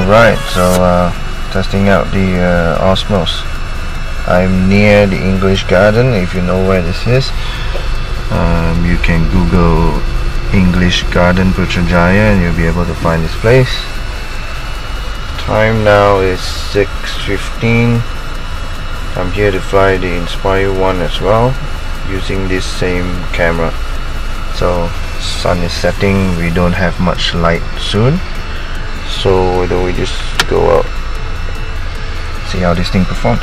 Alright, so testing out the Osmos. I'm near the English Garden. If you know where this is, you can Google English Garden Putrajaya and you'll be able to find this place. Time now is 6:15. I'm here to fly the Inspire 1 as well, using this same camera. So sun is setting, we don't have much light soon, so why don't we just go out, see how this thing performs.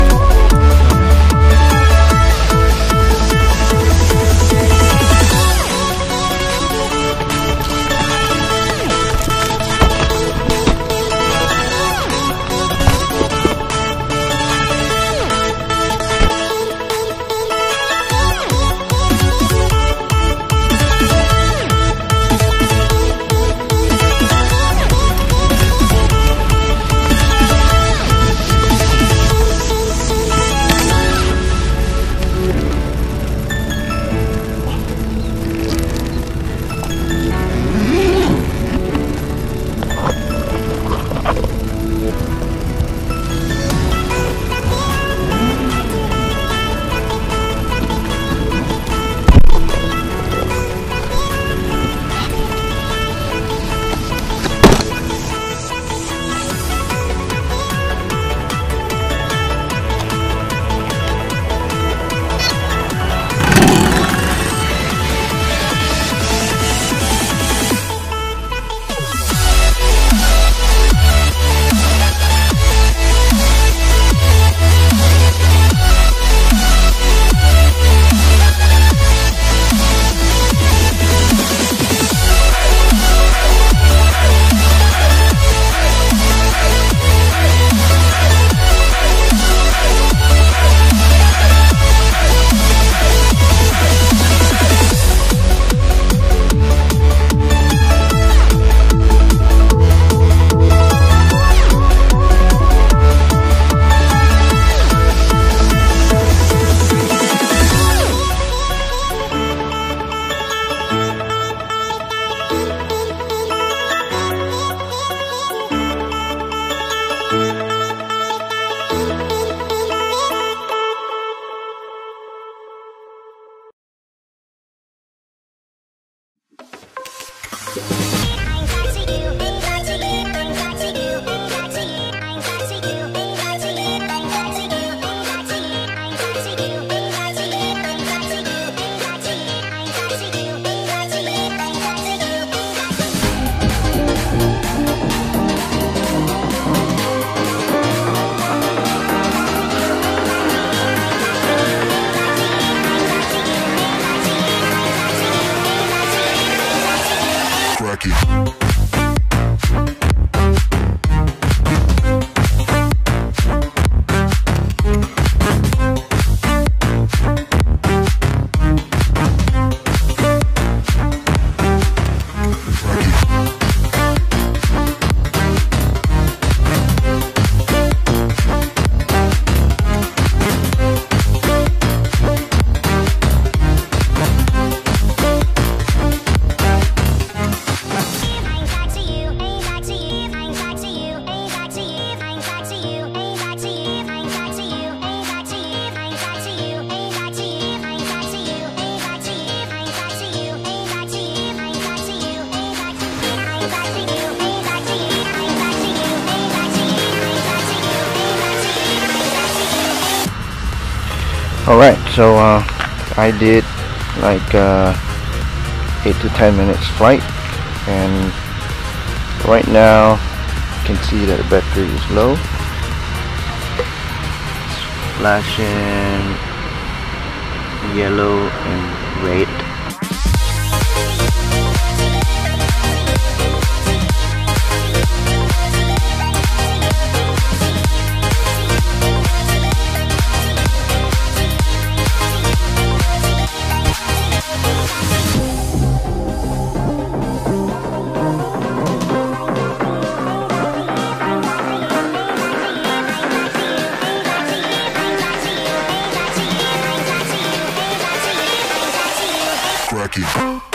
Alright, so I did like 8 to 10 minutes flight, and right now you can see that the battery is low. It's flashing yellow and red. Cracky.